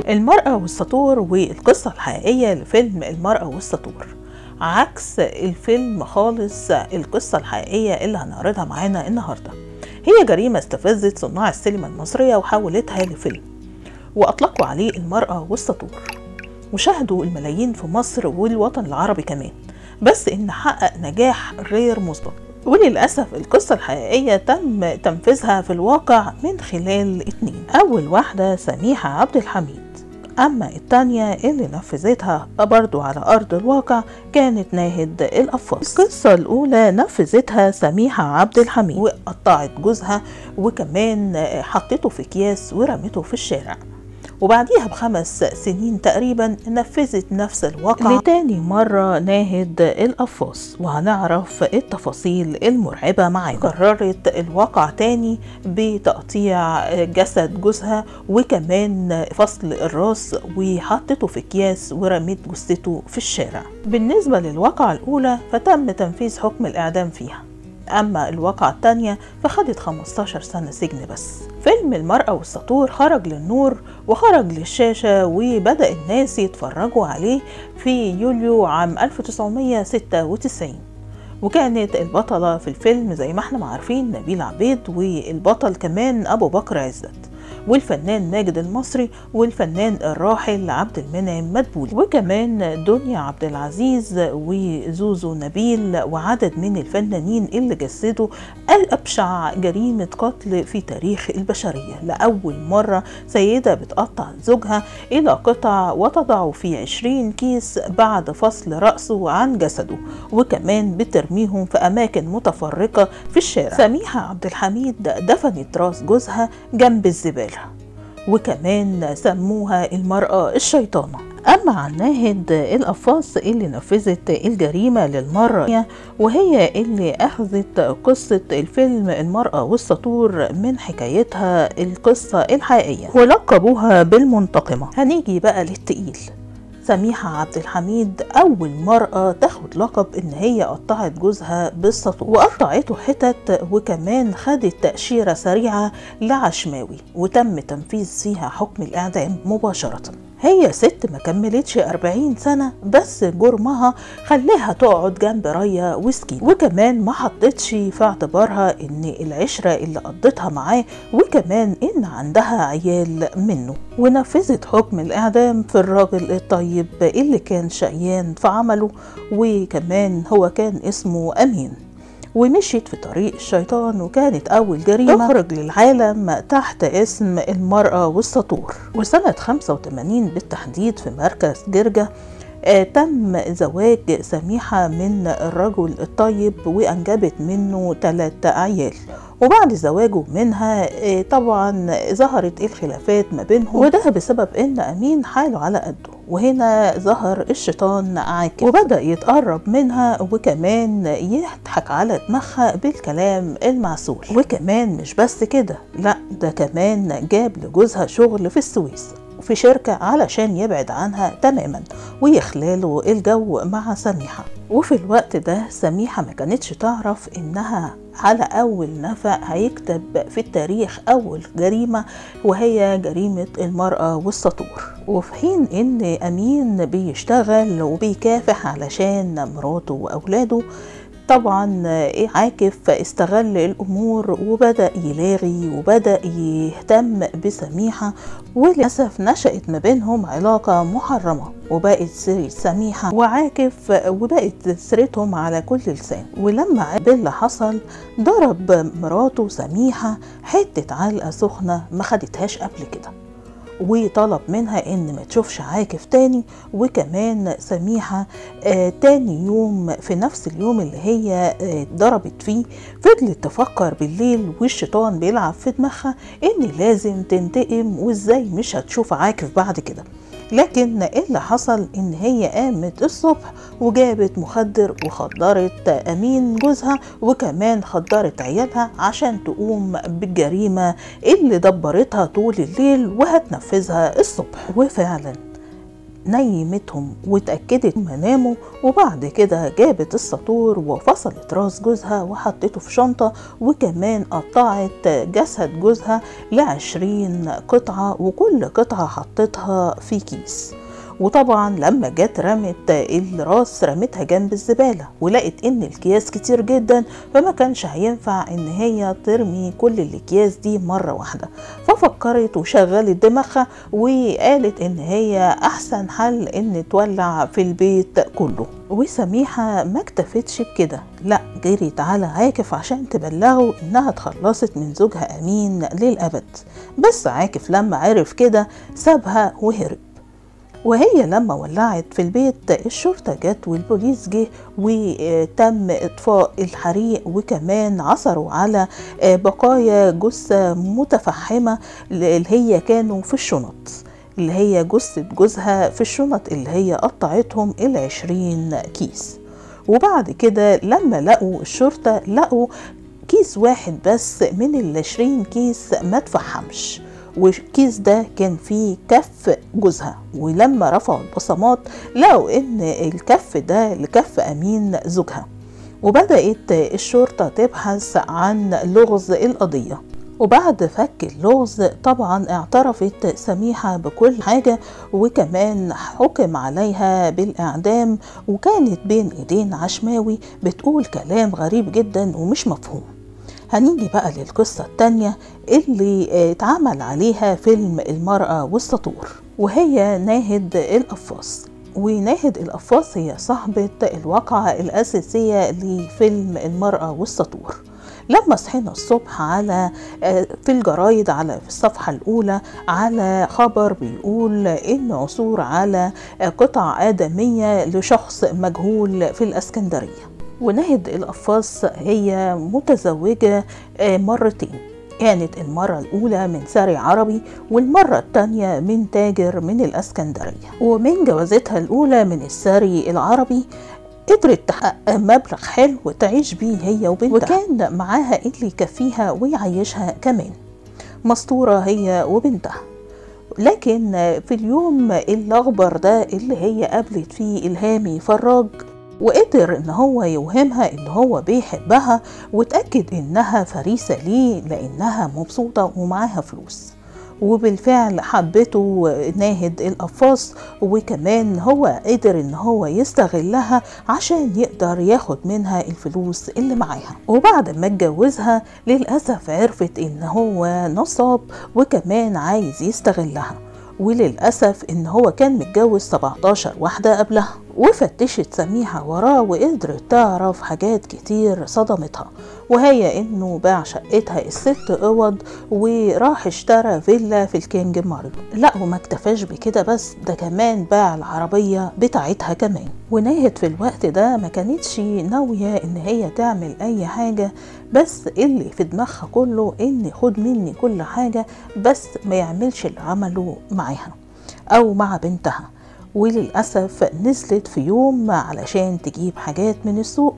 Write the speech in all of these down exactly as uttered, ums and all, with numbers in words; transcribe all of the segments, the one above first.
المرأة والسطور والقصة الحقيقية لفيلم المرأة والسطور، عكس الفيلم خالص القصة الحقيقية اللي هنعرضها معانا النهاردة. هي جريمة استفزت صناع السينما المصرية وحولتها لفيلم، وأطلقوا عليه المرأة والسطور، وشاهدوا الملايين في مصر والوطن العربي كمان، بس إن حقق نجاح غير مسبق. وللأسف القصة الحقيقية تم تنفيذها في الواقع من خلال اتنين. أول واحدة سميحة عبد الحميد، أما التانية اللي نفذتها برضو على أرض الواقع كانت ناهد القفاص. القصة الأولى نفذتها سميحة عبد الحميد، وقطعت جوزها وكمان حطته في أكياس ورمته في الشارع، وبعديها بخمس سنين تقريبا نفذت نفس الواقع لتاني مرة ناهد القفاص، وهنعرف التفاصيل المرعبة معانا. قررت الواقع تاني بتقطيع جسد جوزها وكمان فصل الراس، وحطته في اكياس ورمت جثته في الشارع. بالنسبة للواقعة الأولى فتم تنفيذ حكم الإعدام فيها، أما الواقعة التانية فخدت خمستاشر سنة سجن بس. فيلم المرأة والسطور خرج للنور وخرج للشاشة وبدأ الناس يتفرجوا عليه في يوليو عام ألف وتسعمية ستة وتسعين، وكانت البطلة في الفيلم زي ما احنا عارفين نبيلة عبيد، والبطل كمان أبو بكر عزت، والفنان ماجد المصري، والفنان الراحل عبد المنعم مدبولي، وكمان دنيا عبد العزيز وزوزو نبيل، وعدد من الفنانين اللي جسدوا الأبشع جريمة قتل في تاريخ البشرية. لأول مرة سيدة بتقطع زوجها إلى قطع وتضعه في عشرين كيس بعد فصل رأسه عن جسده، وكمان بترميهم في أماكن متفرقة في الشارع. سميحة عبد الحميد دفنت راس جوزها جنب الزبالة، وكمان سموها المرأة الشيطانة. أما عن ناهد القفاص اللي نفذت الجريمة للمرة، وهي اللي أخذت قصة الفيلم المرأة والسطور من حكايتها القصة الحقيقية ولقبوها بالمنتقمة. هنيجي بقى للتقيل. سميحة عبد الحميد أول مرأة تاخد لقب إن هي قطعت جوزها بالسطور، وقطعته حتت، وكمان خدت تأشيرة سريعة لعشماوي وتم تنفيذ فيها حكم الإعدام مباشرة. هي ست ما كملتش أربعين سنة، بس جرمها خلاها تقعد جنب ريا وسكين، وكمان ما حطتش في اعتبارها ان العشرة اللي قضتها معاه، وكمان ان عندها عيال منه. ونفذت حكم الإعدام في الراجل الطيب اللي كان شقيان في عمله، وكمان هو كان اسمه أمين، ومشيت في طريق الشيطان، وكانت أول جريمة تخرج للعالم تحت اسم المرأة والسطور. وسنة خمسة وتمانين بالتحديد في مركز جرجة آه تم زواج سميحة من الرجل الطيب، وأنجبت منه ثلاث عيال. وبعد زواجه منها آه طبعا ظهرت الخلافات ما بينهم، وده بسبب ان أمين حاله على قده، وهنا ظهر الشيطان عاكف وبدأ يتقرب منها، وكمان يضحك على دماغها بالكلام المعسول. وكمان مش بس كده، لا ده كمان جاب لجوزها شغل في السويس في شركة علشان يبعد عنها تماما ويخلاله الجو مع سميحة. وفي الوقت ده سميحة ما كانتش تعرف انها على اول نفق هيكتب في التاريخ اول جريمة، وهي جريمة المرأة والسطور. وفي حين ان امين بيشتغل وبيكافح علشان مراته واولاده، طبعا عاكف استغل الامور وبدأ يلاغي وبدأ يهتم بسميحة، وللأسف نشأت ما بينهم علاقة محرمة، وبقت سيرة سميحة وعاكف وبقت سيرتهم على كل لسان. ولما باللي حصل ضرب مراته سميحة حتة علقة سخنة ما خدتهاش قبل كده، وطلب منها ان ما تشوفش عاكف تاني. وكمان سميحة آه تاني يوم في نفس اليوم اللي هي آه ضربت فيه فضلت تفكر بالليل والشيطان بيلعب في دماغها ان لازم تنتقم، وازاي مش هتشوف عاكف بعد كده. لكن اللي حصل ان هي قامت الصبح وجابت مخدر وخدرت امين جوزها، وكمان خدرت عيالها عشان تقوم بالجريمة اللي دبرتها طول الليل وهتنفذها الصبح. وفعلا نيمتهم واتأكدت ما ناموا، وبعد كده جابت الساطور وفصلت راس جوزها وحطته في شنطة، وكمان قطعت جسد جوزها لعشرين قطعة، وكل قطعة حطتها في كيس. وطبعا لما جت رمت الراس رمتها جنب الزبالة، ولقت ان الكياس كتير جدا، فما كانش هينفع ان هي ترمي كل الاكياس دي مرة واحدة، ففكرت وشغلت دماغها وقالت ان هي احسن حل ان تولع في البيت كله. وسميحة ما اكتفتش بكده، لا جريت على عاكف عشان تبلغه انها اتخلصت من زوجها امين للابد. بس عاكف لما عرف كده سابها وهرب. وهي لما ولعت في البيت الشرطة جت والبوليس جه وتم اطفاء الحريق، وكمان عثروا على بقايا جثة متفحمة اللي هي كانوا في الشنط، اللي هي جثة جوزها في الشنط اللي هي قطعتهم العشرين كيس. وبعد كده لما لقوا الشرطة لقوا كيس واحد بس من العشرين كيس ما تفحمش، والكيس ده كان فيه كف جوزها. ولما رفعوا البصمات لقوا ان الكف ده لكف امين زوجها، وبدأت الشرطة تبحث عن لغز القضية. وبعد فك اللغز طبعا اعترفت سميحة بكل حاجة، وكمان حكم عليها بالإعدام، وكانت بين ايدين عشماوي بتقول كلام غريب جدا ومش مفهوم. هنيجي بقى للقصة التانية اللي اتعمل عليها فيلم المرأة والساطور، وهي ناهد القفاص. وناهد القفاص هي صاحبة الواقعة الأساسية لفيلم المرأة والساطور. لما صحينا الصبح على في الجرايد على في الصفحة الأولى على خبر بيقول إن عثور على قطع آدمية لشخص مجهول في الإسكندرية. وناهد القفاص هي متزوجة مرتين، كانت المرة الأولى من ساري عربي والمرة الثانية من تاجر من الإسكندرية. ومن جوازتها الأولى من الساري العربي قدرت تحقق مبلغ حلو تعيش بيه هي وبنتها، وكان معاها اللي يكفيها ويعيشها كمان، مستورة هي وبنتها. لكن في اليوم الأخبر ده اللي هي قابلت فيه إلهامي فراج، وقدر ان هو يوهمها ان هو بيحبها، وتأكد انها فريسة ليه لانها مبسوطة ومعاها فلوس. وبالفعل حبته ناهد القفاص، وكمان هو قدر ان هو يستغلها عشان يقدر ياخد منها الفلوس اللي معاها. وبعد ما اتجوزها للأسف عرفت ان هو نصاب وكمان عايز يستغلها، وللأسف ان هو كان متجوز سبعتاشر واحدة قبلها. وفتشت سميحة وراه وقدرت تعرف حاجات كتير صدمتها، وهي انه باع شقتها الست اوض وراح اشترى فيلا في الكينج ماريو. لا وما اكتفاش بكده بس، ده كمان باع العربية بتاعتها كمان. وناهد في الوقت ده ما كانتش ناوية ان هي تعمل اي حاجة، بس اللي في دماغها كله ان خد مني كل حاجة بس ما يعملش اللي عمله معاها او مع بنتها. وللأسف نزلت في يوم علشان تجيب حاجات من السوق،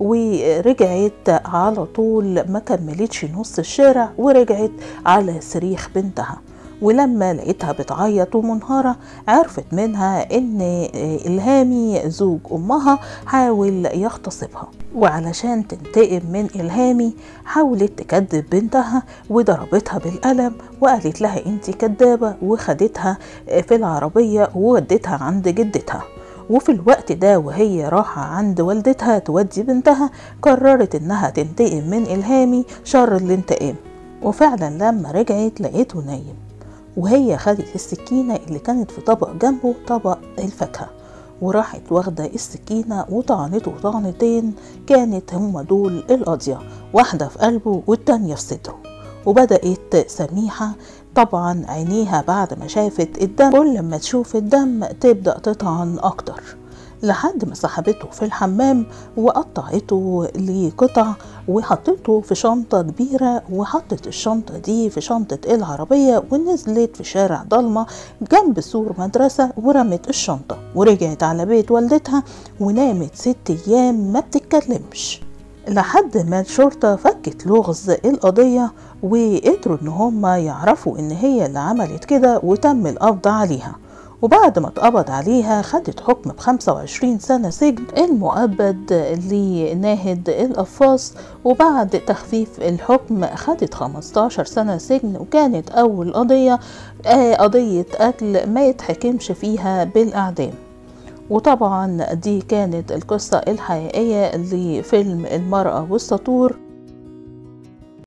ورجعت على طول ما كملتش نص الشارع ورجعت على صريخ بنتها. ولما لقيتها بتعيط ومنهارة عرفت منها ان إلهامي زوج امها حاول يغتصبها، وعلشان تنتقم من إلهامي حاولت تكذب بنتها وضربتها بالقلم وقالت لها انتي كدابة، وخدتها في العربية وودتها عند جدتها. وفي الوقت ده وهي راحة عند والدتها تودي بنتها قررت انها تنتقم من إلهامي شر الانتقام. وفعلا لما رجعت لقيته نايم، وهي خدت السكينة اللي كانت في طبق جنبه طبق الفاكهة، وراحت واخدة السكينة وطعنته طعنتين كانت هما دول القاضية، واحدة في قلبه والتانية في صدره. وبدأت سميحة طبعا عينيها بعد ما شافت الدم كل لما تشوف الدم تبدأ تطعن أكتر، لحد ما سحبته في الحمام وقطعته لقطع وحطته في شنطة كبيرة، وحطت الشنطة دي في شنطة العربية ونزلت في شارع ضلمة جنب سور مدرسة ورمت الشنطة، ورجعت على بيت والدتها ونامت ست أيام ما بتتكلمش، لحد ما الشرطة فكت لغز القضية وقدروا ان هم يعرفوا ان هي اللي عملت كده وتم القبض عليها. وبعد ما اتقبض عليها خدت حكم بخمسة وعشرين سنة سجن المؤبد لناهد القفاص، وبعد تخفيف الحكم خدت خمستاشر سنة سجن، وكانت أول قضية قضية قتل ما يتحكمش فيها بالإعدام. وطبعا دي كانت القصة الحقيقية لفيلم المرأة والسطور.